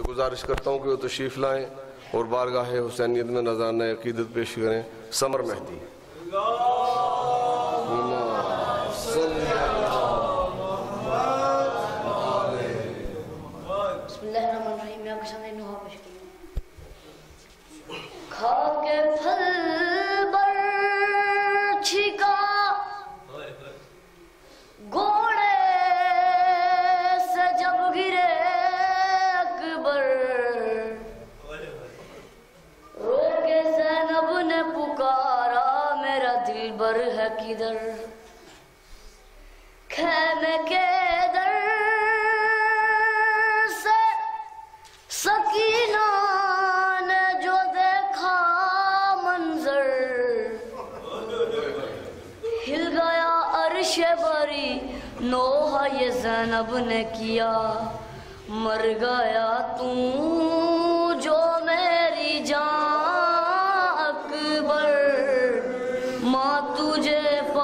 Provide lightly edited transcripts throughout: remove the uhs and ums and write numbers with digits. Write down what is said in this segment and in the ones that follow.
गुजारिश करता हूँ कि वो तशरीफ़ लाएँ और बारगाह हुसैनियत में नज़राना अक़ीदत पेश करें। समर मेहदी। खाके फल बर्छी का घोड़े से जब गिरे अकबर, रोके ज़ैनब ने पुकारा मेरा दिलबर है किधर। खैमे के दर से सकीना ने जो देखा मंजर, हिल गया अर्श बरी नोहा ये ज़ैनब ने किया। मर गया तू जो मेरी जान अकबर, माँ तुझे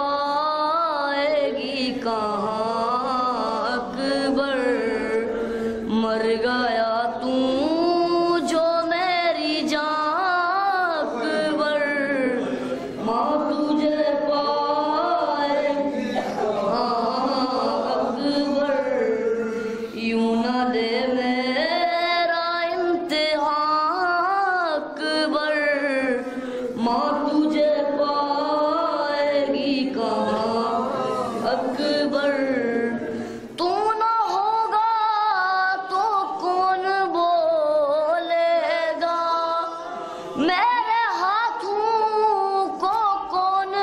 पाएगी कहाँ अकबर। मर गया तू जो मेरी जान अकबर, माँ तुझे पाएगी कहाँ अकबर। यूं न ले मेरा इम्तिहान अकबर, माँ तुझे पाएगी कहाँ अकबर। तू न होगा तो कौन बोलेगा, मेरे हाथों को कौन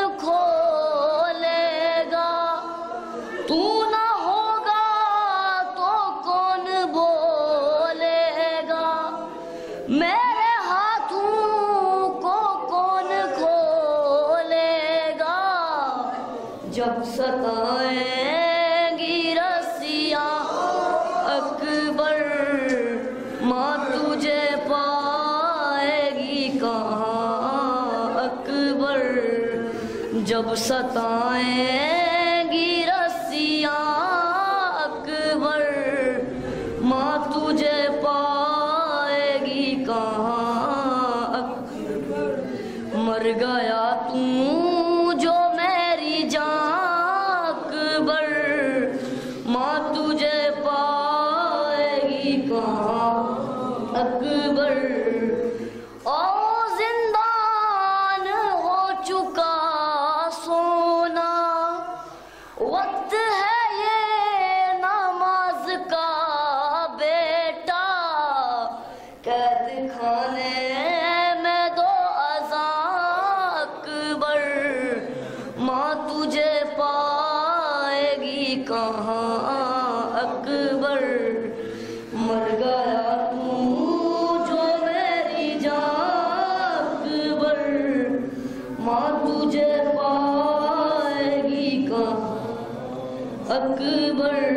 खोलेगा। तू न होगा तो कौन बोलेगा, मेरे हाथों को कौन खोलेगा। जब सताएंगी रस्सियाँ अकबर, माँ तुझे पाएगी कहाँ अकबर। जब सताएंगी रस्सियाँ अकबर, माँ तुझे पाएगी कहाँ अकबर। मर गया तू जो मेरी जान अकबर, माँ तुझे पाएगी कहाँ अकबर। ओ जिंदान हो चुका सोना, वक्त है ये नमाज का बेटा। कैद खाने में दो अज़ान अकबर, माँ तुझे पाएगी कहाँ अकबर। मर गया तू जो मेरी जान अकबर, माँ तुझे पाएगी कहाँ अकबर।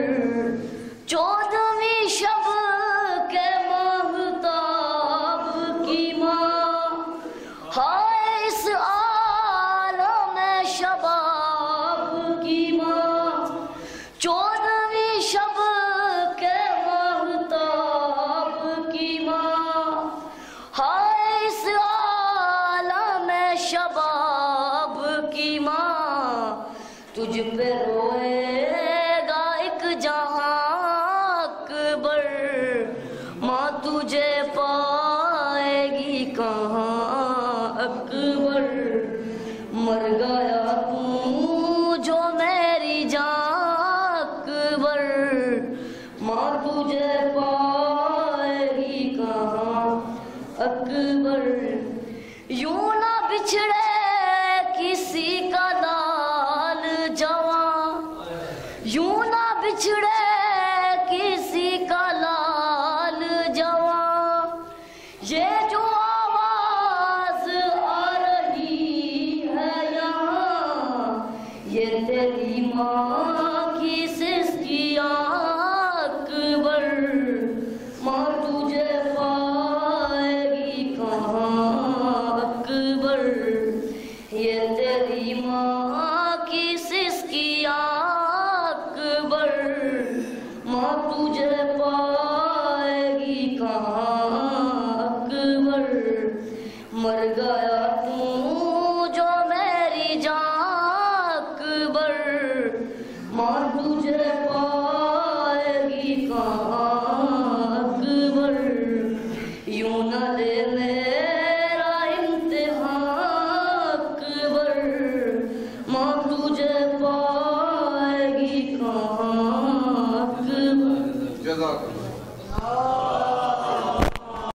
14वीं शब के महताब की माँ, हाय इस आलम शबाब की माँ। 14वीं शब के महताब की माँ, हाय इस आलम शबाब की माँ। तुझ पे रोएगा एक जहां अकबर, माँ तुझे पाएगी कहाँ अकबर। मर गया तू जो मेरी जान अकबर, माँ तुझे पाएगी कहाँ अकबर। यूं ना बिछड़े किसी का लाल जवां, यूं ना बिछड़े किसी का लाल जवां। ये जो आवाज आ रही है यहाँ, ये तेरी माँ की सिसकियाँ अकबर, माँ तुझे पाएगी कहाँ अकबर। जज़ाकुम।